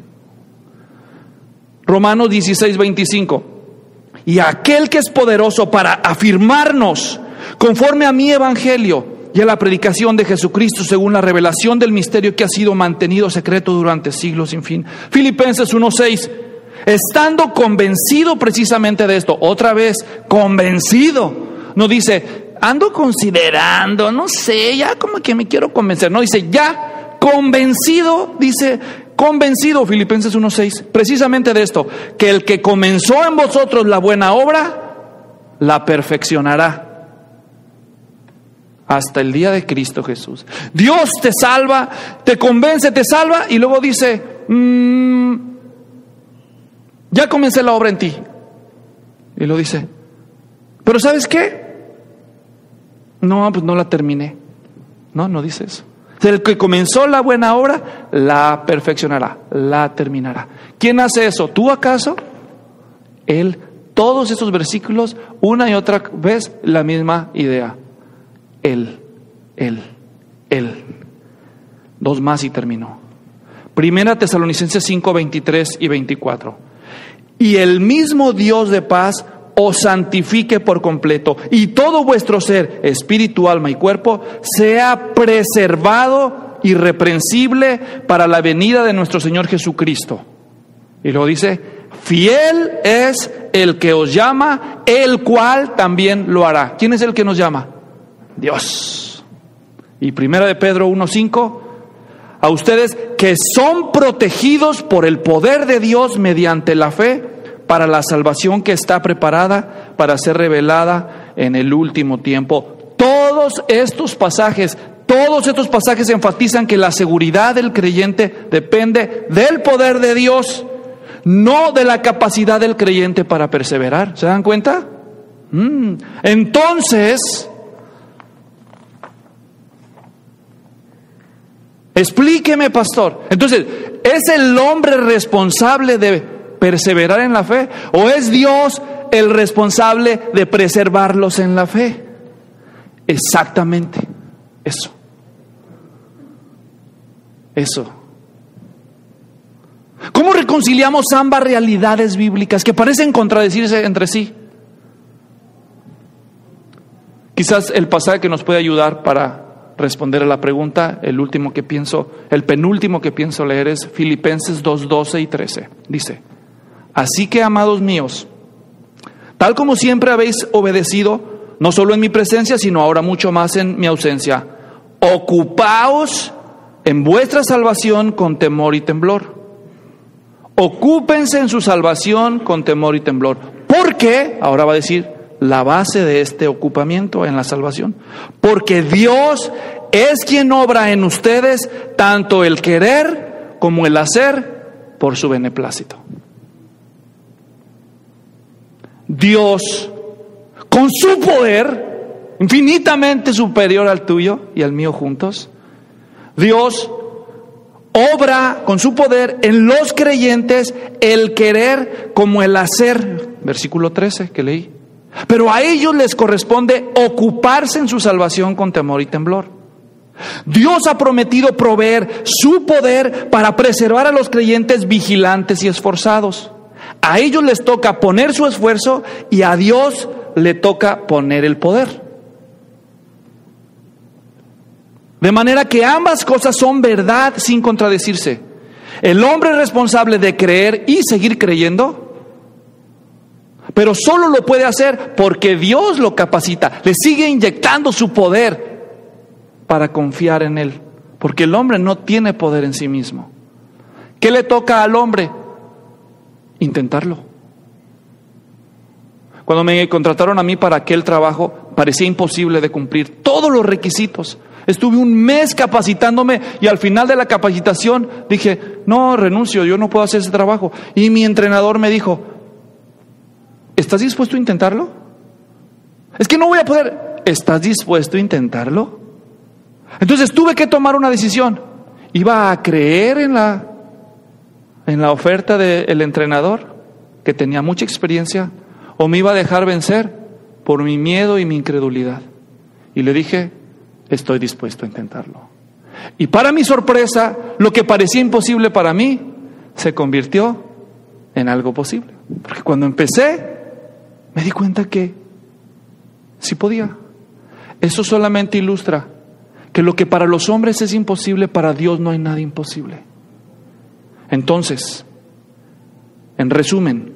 Romanos 16:25. Y aquel que es poderoso para afirmarnos conforme a mi evangelio y a la predicación de Jesucristo según la revelación del misterio que ha sido mantenido secreto durante siglos sin fin. Filipenses 1:6. Estando convencido precisamente de esto, otra vez, convencido. No dice, ando considerando, no sé, ya como que me quiero convencer. No, dice, ya convencido, dice, convencido, Filipenses 1:6, precisamente de esto, que el que comenzó en vosotros la buena obra, la perfeccionará hasta el día de Cristo Jesús. Dios te salva, te convence, te salva, y luego dice, ya comencé la obra en ti. Y lo dice, pero ¿sabes qué? No, pues no la terminé. No dice eso. El que comenzó la buena obra, la perfeccionará, la terminará. ¿Quién hace eso? ¿Tú acaso? Él. Todos esos versículos, una y otra vez, la misma idea. Él. Dos más y terminó. Primera Tesalonicenses 5, 23 y 24. Y el mismo Dios de paz os santifique por completo, y todo vuestro ser, espíritu, alma y cuerpo, sea preservado irreprensible para la venida de nuestro Señor Jesucristo. Y luego dice, fiel es el que os llama, el cual también lo hará. ¿Quién es el que nos llama? Dios. Y primera de Pedro 1:5, a ustedes que son protegidos por el poder de Dios mediante la fe para la salvación que está preparada para ser revelada en el último tiempo. Todos estos pasajes enfatizan que la seguridad del creyente depende del poder de Dios, no de la capacidad del creyente para perseverar. ¿Se dan cuenta? Entonces, explíqueme, pastor. Entonces, ¿es el hombre responsable de perseverar en la fe, o es Dios el responsable de preservarlos en la fe? Exactamente eso. ¿Cómo reconciliamos ambas realidades bíblicas que parecen contradecirse entre sí? Quizás el pasaje que nos puede ayudar para responder a la pregunta, el penúltimo que pienso leer es Filipenses 2:12 y 13. Dice, así que, amados míos, tal como siempre habéis obedecido, no solo en mi presencia, sino ahora mucho más en mi ausencia, ocupaos en vuestra salvación con temor y temblor. Ocúpense en su salvación con temor y temblor. ¿Por qué? Ahora va a decir la base de este ocupamiento en la salvación. Porque Dios es quien obra en ustedes tanto el querer como el hacer por su beneplácito. Dios, con su poder infinitamente superior al tuyo y al mío juntos, Dios obra con su poder en los creyentes el querer como el hacer. Versículo 13 que leí. Pero a ellos les corresponde ocuparse en su salvación con temor y temblor. Dios ha prometido proveer su poder para preservar a los creyentes vigilantes y esforzados. A ellos les toca poner su esfuerzo y a Dios le toca poner el poder. De manera que ambas cosas son verdad sin contradecirse. El hombre es responsable de creer y seguir creyendo, pero solo lo puede hacer porque Dios lo capacita, le sigue inyectando su poder para confiar en Él, porque el hombre no tiene poder en sí mismo. ¿Qué le toca al hombre? Intentarlo. Cuando me contrataron a mí para aquel trabajo, parecía imposible de cumplir todos los requisitos. Estuve un mes capacitándome y al final de la capacitación dije, no, renuncio, yo no puedo hacer ese trabajo. Y mi entrenador me dijo, ¿estás dispuesto a intentarlo? Es que no voy a poder. ¿Estás dispuesto a intentarlo? Entonces tuve que tomar una decisión. ¿Iba a creer en la oferta del entrenador, que tenía mucha experiencia, o me iba a dejar vencer por mi miedo y mi incredulidad? Y le dije, estoy dispuesto a intentarlo. Y para mi sorpresa, lo que parecía imposible para mí se convirtió en algo posible. Porque cuando empecé, me di cuenta que sí podía. Eso solamente ilustra que lo que para los hombres es imposible, para Dios no hay nada imposible. Entonces, en resumen,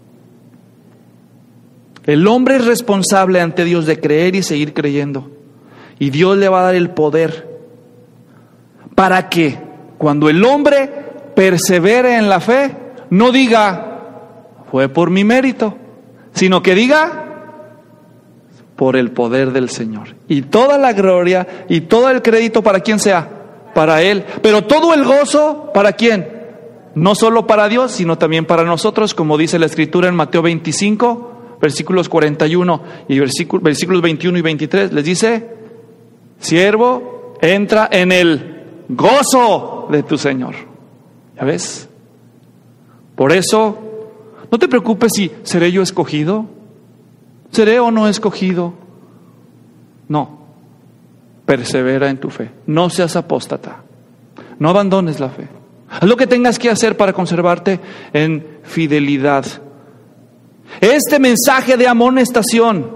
el hombre es responsable ante Dios de creer y seguir creyendo. Y Dios le va a dar el poder para que cuando el hombre persevere en la fe, no diga, fue por mi mérito, sino que diga, por el poder del Señor. Y toda la gloria y todo el crédito, ¿para quién sea? Para Él. Pero todo el gozo, ¿para quién? No solo para Dios, sino también para nosotros, como dice la Escritura en Mateo 25, versículos 41 y versículos 21 y 23. Les dice, siervo, entra en el gozo de tu Señor. ¿Ya ves? Por eso, no te preocupes si seré yo escogido, seré o no escogido. No, persevera en tu fe, no seas apóstata, no abandones la fe. Haz lo que tengas que hacer para conservarte en fidelidad. Este mensaje de amonestación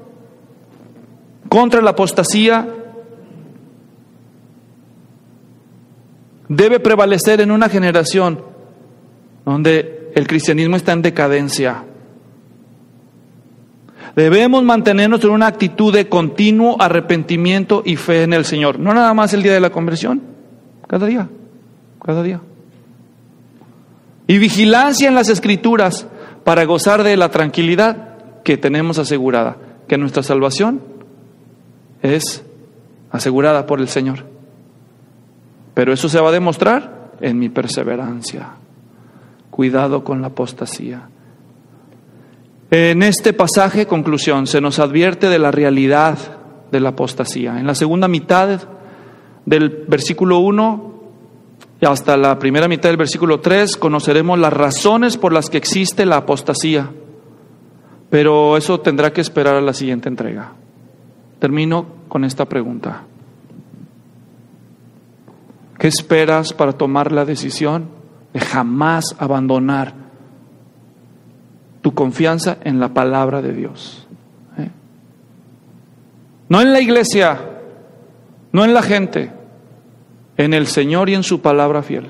contra la apostasía debe prevalecer en una generación donde el cristianismo está en decadencia. Debemos mantenernos en una actitud de continuo arrepentimiento y fe en el Señor. No nada más el día de la conversión, cada día. Y vigilancia en las Escrituras para gozar de la tranquilidad que tenemos asegurada, que nuestra salvación es asegurada por el Señor. Pero eso se va a demostrar en mi perseverancia. Cuidado con la apostasía. En este pasaje, conclusión, se nos advierte de la realidad de la apostasía. En la segunda mitad del versículo 1 y hasta la primera mitad del versículo 3 conoceremos las razones por las que existe la apostasía. Pero eso tendrá que esperar a la siguiente entrega. Termino con esta pregunta. ¿Qué esperas para tomar la decisión de jamás abandonar tu confianza en la palabra de Dios? No en la iglesia, no en la gente, en el Señor y en su palabra fiel.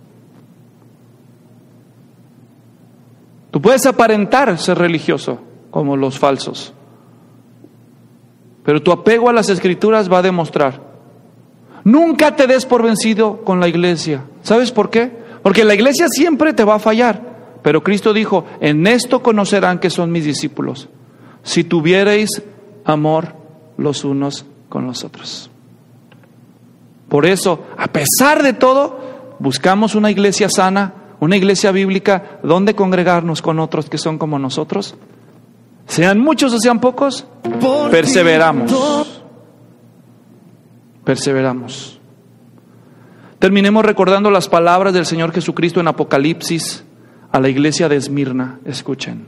Tú puedes aparentar ser religioso como los falsos, pero tu apego a las Escrituras va a demostrar. Nunca te des por vencido con la iglesia. ¿Sabes por qué? Porque la iglesia siempre te va a fallar. Pero Cristo dijo, en esto conocerán que son mis discípulos, si tuviereis amor los unos con los otros. Por eso, a pesar de todo, buscamos una iglesia sana, una iglesia bíblica, donde congregarnos con otros que son como nosotros. Sean muchos o sean pocos, perseveramos. Perseveramos. Terminemos recordando las palabras del Señor Jesucristo en Apocalipsis a la iglesia de Esmirna. Escuchen.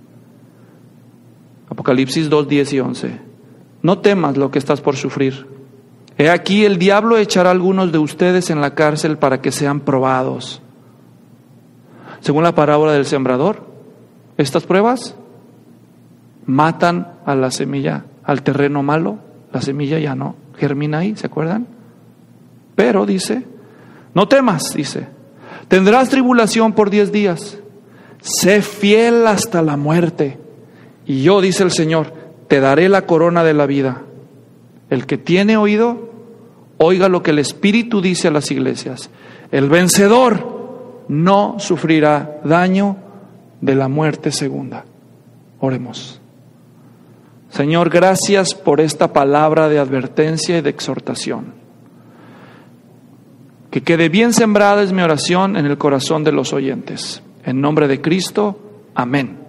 Apocalipsis 2, 10 y 11. No temas lo que estás por sufrir. He aquí, el diablo echará a algunos de ustedes en la cárcel para que sean probados. Según la parábola del sembrador, estas pruebas matan a la semilla, al terreno malo. La semilla ya no germina ahí, ¿se acuerdan? Pero dice, no temas, dice, tendrás tribulación por 10 días. Sé fiel hasta la muerte. Y yo, dice el Señor, te daré la corona de la vida. El que tiene oído, oiga lo que el Espíritu dice a las iglesias. El vencedor no sufrirá daño de la muerte segunda. Oremos. Señor, gracias por esta palabra de advertencia y de exhortación. Que quede bien sembrada es mi oración en el corazón de los oyentes. En nombre de Cristo, amén.